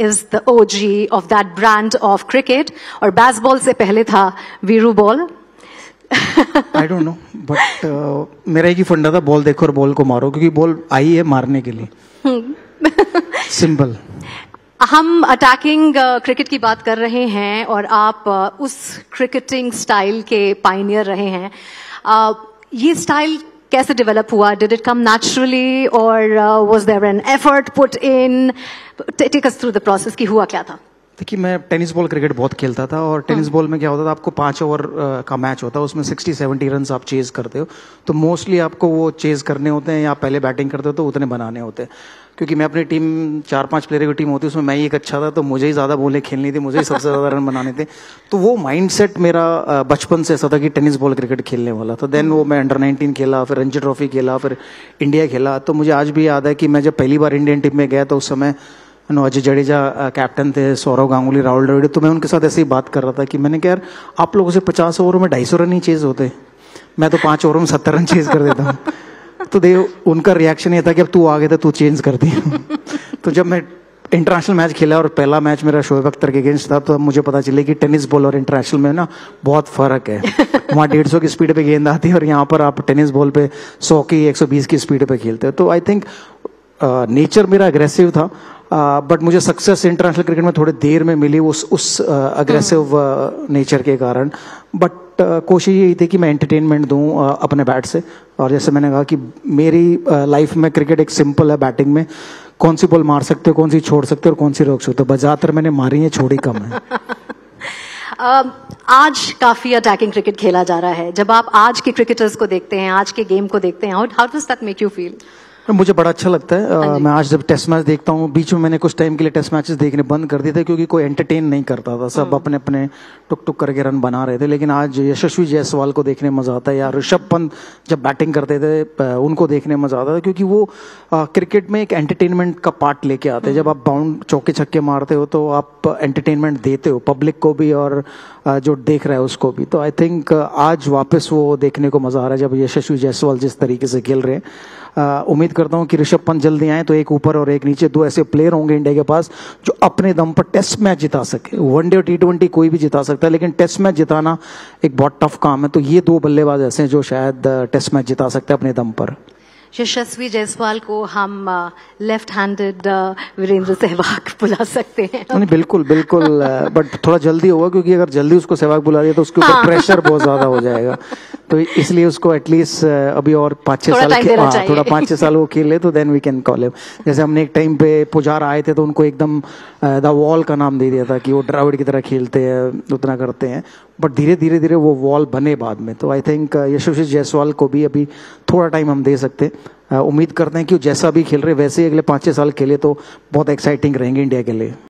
is the OG of that brand of cricket. और baseball से पहले था Viru ball. I don't know, but मेरा एक ही फंडा था, बॉल देखो और बॉल को मारो, क्योंकि बॉल आई है मारने के लिए. सिंपल. हम अटैकिंग क्रिकेट की बात कर रहे हैं और आप उस क्रिकेटिंग स्टाइल के पायनियर रहे हैं. ये स्टाइल कैसे डेवलप हुआ? डिड इट कम नेचुरली और was there an effort put in? Take us through the process कि हुआ क्या था. देखिए, मैं टेनिस बॉल क्रिकेट बहुत खेलता था और टेनिस बॉल में क्या होता था, आपको 5 ओवर का मैच होता है, उसमें 60-70 रन आप चेज करते हो. तो मोस्टली आपको वो चेज करने होते हैं या पहले बैटिंग करते हो तो उतने बनाने होते हैं. क्योंकि मैं अपनी टीम 4-5 प्लेयर की टीम होती है, उसमें मैं ही एक अच्छा था, तो मुझे ही ज्यादा बॉलें खेलनी थी, मुझे ही सबसे ज्यादा रन बनाने थे. तो वो माइंडसेट मेरा बचपन से ऐसा था कि टेनिस बॉल क्रिकेट खेलने वाला था. देन वो मैं अंडर 19 खेला, फिर रणजी ट्रॉफी खेला, फिर इंडिया खेला. तो मुझे आज भी याद है कि मैं जब पहली बार इंडियन टीम में गया तो उस समय अजय जडेजा कैप्टन थे, सौरव गांगुली, राहुल द्रविड़. तो मैं उनके साथ ऐसे ही बात कर रहा था कि मैंने कहा, यार आप लोगों से 50 ओवरों में 250 रन ही चेज होते, मैं तो 5 ओवरों में 70 रन चेज कर देता हूँ. तो उनका रिएक्शन ये था कि अब तू आ गया था, तू चेंज कर दी. तो जब मैं इंटरनेशनल मैच खेला और पहला मैच मेरा शोएब अख्तर के अगेंस्ट था, तो मुझे पता चले कि टेनिस बॉल और इंटरनेशनल में ना बहुत फर्क है. वहाँ 150 की स्पीड पे गेंद आती है और यहाँ पर आप टेनिस बॉल पे 100 की 120 की स्पीड पे खेलते हो. तो आई थिंक नेचर मेरा अग्रेसिव था, बट मुझे सक्सेस इंटरनेशनल क्रिकेट में थोड़ी देर में मिली उस अग्रेसिव नेचर के कारण. बट कोशिश यही थी कि मैं एंटरटेनमेंट दूं अपने बैट से. और जैसे मैंने कहा कि मेरी लाइफ में क्रिकेट एक सिंपल है. बैटिंग में कौन सी बॉल मार सकते हो, कौन सी छोड़ सकते हो और कौन सी रोक सकते हो. ज्यादातर मैंने मारी है, छोड़ी कम है. आज काफी अटैकिंग क्रिकेट खेला जा रहा है. जब आप आज के क्रिकेटर्स को देखते हैं, आज के गेम को देखते हैं, how does that make you feel? मुझे बड़ा अच्छा लगता है. मैं आज जब टेस्ट मैच देखता हूँ, बीच में मैंने कुछ टाइम के लिए टेस्ट मैचेस देखने बंद कर दिए थे क्योंकि कोई एंटरटेन नहीं करता था. सब अपने अपने टुक टुक करके रन बना रहे थे. लेकिन आज यशस्वी जायसवाल को देखने मजा आता है, या ऋषभ पंत जब बैटिंग करते थे उनको देखने मजा आता था, क्योंकि वो क्रिकेट में एक एंटरटेनमेंट का पार्ट लेके आते हैं. जब आप बाउंड चौके छक्के मारते हो तो आप एंटरटेनमेंट देते हो पब्लिक को भी और जो देख रहा है उसको भी. तो आई थिंक आज वापस वो देखने को मजा आ रहा है जब यशस्वी जायसवाल जिस तरीके से खेल रहे हैं. उम्मीद करता हूं कि ऋषभ पंत जल्दी आए तो एक ऊपर और एक नीचे 2 ऐसे प्लेयर होंगे इंडिया के पास जो अपने दम पर टेस्ट मैच जिता सके. वनडे और T20 कोई भी जिता सकता है, लेकिन टेस्ट मैच जिताना एक बहुत टफ काम है. तो ये 2 बल्लेबाज ऐसे हैं जो शायद टेस्ट मैच जिता सकते हैं अपने दम पर. यशस्वी जायसवाल को हम लेफ्ट हैंडेड वीरेंद्र सहवाग बुला सकते हैं. नहीं, बिल्कुल बिल्कुल, बट थोड़ा जल्दी होगा, क्योंकि अगर जल्दी उसको सहवाग बुला दिया तो उसके ऊपर प्रेशर बहुत ज्यादा हो जाएगा. तो इसलिए उसको एटलीस्ट अभी और 5-6 साल थोड़ा 5-6 साल वो खेले तो then we can call him. जैसे हमने एक टाइम पे पुजारा आए थे तो उनको एकदम द वॉल का नाम दे दिया था कि वो द्रविड़ की तरह खेलते हैं, उतना करते हैं. बट धीरे धीरे वो वॉल बने बाद में. तो आई थिंक यशस्वी जायसवाल को भी अभी थोड़ा टाइम हम दे सकते हैं. उम्मीद करते हैं कि वो जैसा भी खेल रहे वैसे ही अगले 5-6 साल खेले तो बहुत एक्साइटिंग रहेंगे इंडिया के लिए.